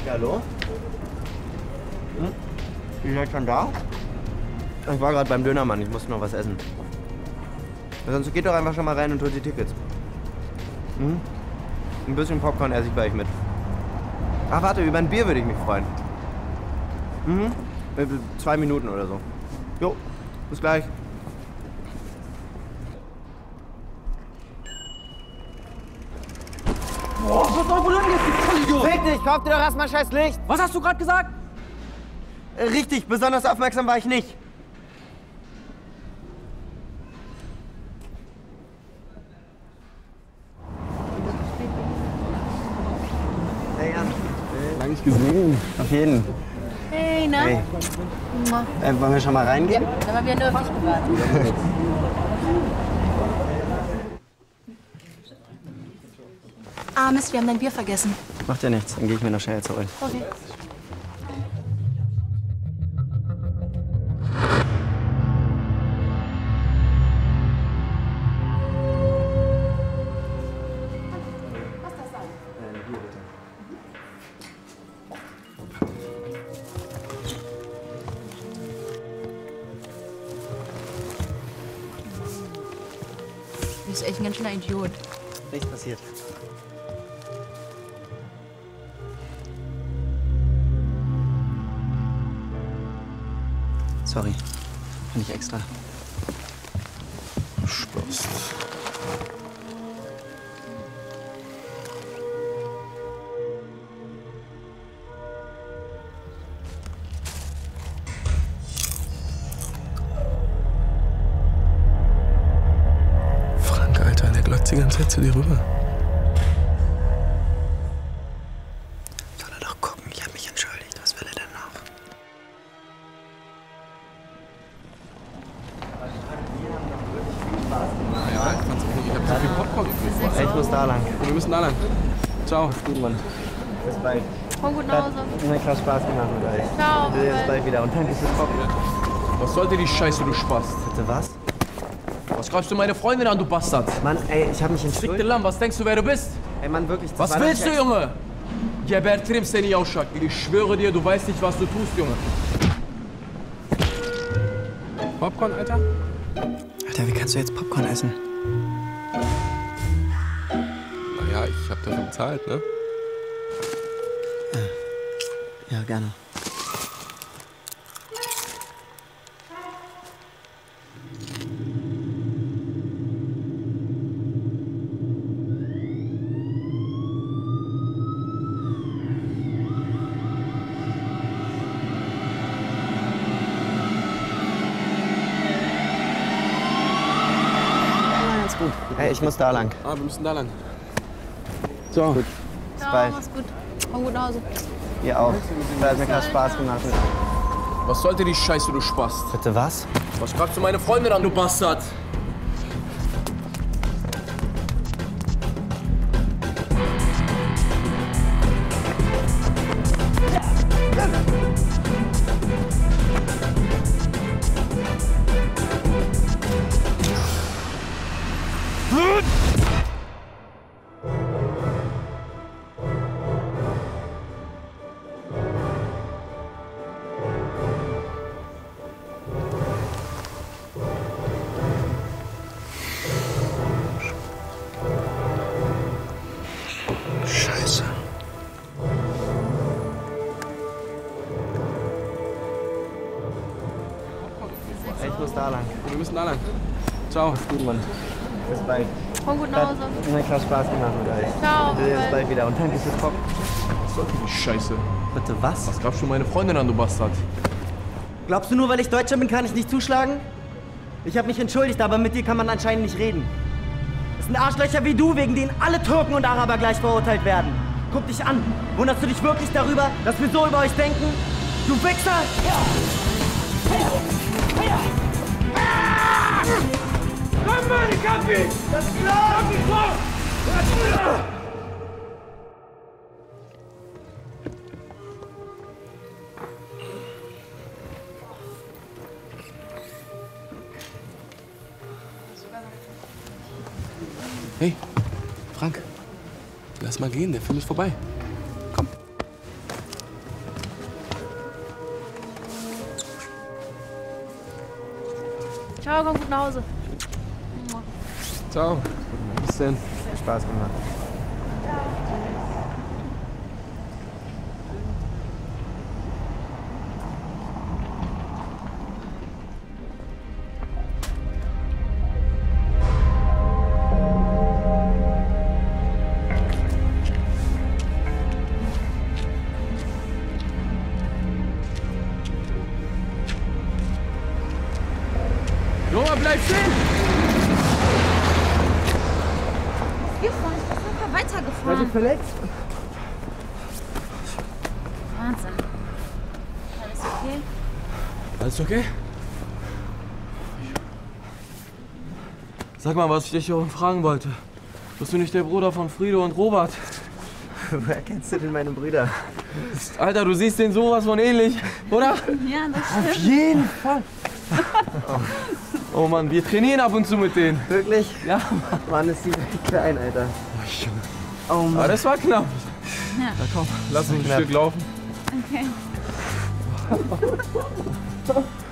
Ja, hallo? Ihr seid schon da? Ich war gerade beim Dönermann, ich musste noch was essen. Sonst geht doch einfach schon mal rein und holt die Tickets. Ein bisschen Popcorn esse ich bei euch mit. Ach warte, über ein Bier würde ich mich freuen. 2 Minuten oder so. Jo, bis gleich. Boah, pass auf, wo lang jetzt, du Vollidiot! Fick dich, kauf dir doch erstmal scheiß Licht! Was hast du gerade gesagt? Richtig, besonders aufmerksam war ich nicht. Hey Jan. Lange nicht gesehen. Auf jeden. Hey, na? Hey. Mua. Wollen wir schon mal reingehen? Da haben wir nur auf dich gewartet. Ah, Mist, wir haben dein Bier vergessen. Macht ja nichts, dann gehe ich mir noch schnell zurück. Okay. Du bist echt ein ganz schöner Idiot. Nichts passiert. Sorry. Fand ich extra. Spaß. Frank, Alter, der glotzt die ganze Zeit zu dir rüber. Soll er doch gucken, ich hab mich entschuldigt. Was will er denn noch? Ja, ich fand's auch nicht. Ich hab so viel Popcorn übrig. Ich muss da lang. Wir müssen da lang. Ciao. Gut, Mann. Bis bald. Komm gut nach Hause. Hat krass Spaß gemacht mit euch. Ciao. Wir sehen uns bald wieder. Und danke fürs Popcorn. Was sollte die Scheiße, du Spast? Bitte was? Was greifst du meine Freundin an, du Bastard? Mann, ey, ich hab mich Fickte entschuldigt. Lamm, was denkst du, wer du bist? Ey, Mann, wirklich. das Was war doch willst du, nicht Junge? Gebertrim seni Yavşak. Ich schwöre dir, du weißt nicht, was du tust, Junge. Popcorn, Alter? Alter, wie kannst du jetzt Popcorn essen? Naja, ich hab dafür bezahlt, ne? Ja, gerne. Alles gut. Ey, ich muss da lang. Ah, wir müssen da lang. So. Bis Ciao, bald. mach's gut. Komm gut nach Hause. Ihr auch. Das hat mir krass Spaß gemacht. Was sollte die Scheiße, du Spast? Bitte was? Was greifst du meine Freundin an, du Bastard? Scheiße. Ey, ich muss da lang. Wir müssen da lang. Ciao. Gut, Mann. Bis bald. Komm gut nach Hause. Hat mir krass Spaß gemacht mit euch. Ciao. Wir sehen uns bald wieder. Und danke fürs Popcorn. Was sollte die Scheiße? Bitte was? Was greifst du meine Freundin an, du Bastard? Glaubst du, nur weil ich Deutscher bin, kann ich nicht zuschlagen? Ich habe mich entschuldigt, aber mit dir kann man anscheinend nicht reden. Es sind Arschlöcher wie du, wegen denen alle Türken und Araber gleich verurteilt werden. Guck dich an. Wunderst du dich wirklich darüber, dass wir so über euch denken? Du Wichser! Komm mal, die Kaffee! Das ist klar! Hey, Frank. Lass mal gehen, der Film ist vorbei. Komm. Ciao, komm gut nach Hause. Ciao. Bis denn. Spaß gemacht. Noah, bleib stehen! Wir fahren einfach weitergefahren. Seid ihr verletzt? Wahnsinn. Alles okay? Alles okay? Sag mal, was ich dich hier fragen wollte. Bist du nicht der Bruder von Frido und Robert? Woher kennst du denn meine Brüder? Alter, du siehst denen sowas von ähnlich, oder? Ja, das stimmt. Auf jeden Fall. Oh Mann, wir trainieren ab und zu mit denen. Wirklich? Ja. Mann, ist die Welt klein, Alter. Oh Aber Mann. das war knapp. Ja. Na komm, lass uns ein Knapp. Stück laufen. Okay.